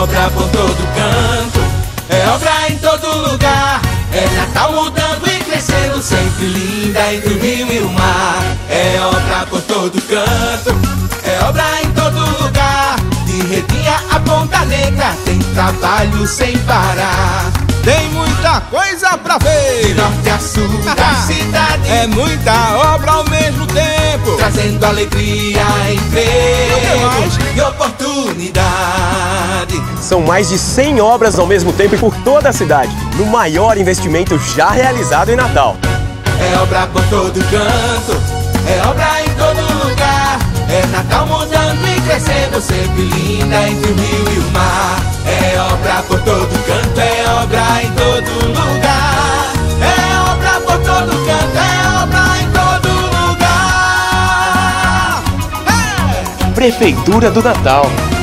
obra por todo canto, é obra em todo lugar. É Natal mudando e crescendo, sempre linda entre o rio e o mar. É obra por todo canto, é obra em todo lugar. De Redinha a Ponta Negra tem trabalho sem parar. Tem muita coisa pra ver, de norte a sul da cidade. É muita obra ao mesmo tempo, trazendo alegria, emprego e oportunidade. São mais de 100 obras ao mesmo tempo e por toda a cidade, no maior investimento já realizado em Natal. É obra por todo canto, é obra em todo lugar. É Natal mudando e crescendo, sempre linda entre o rio e o mar. É obra por todo canto, é obra em todo lugar. É obra por todo canto, é obra em todo lugar. Prefeitura do Natal.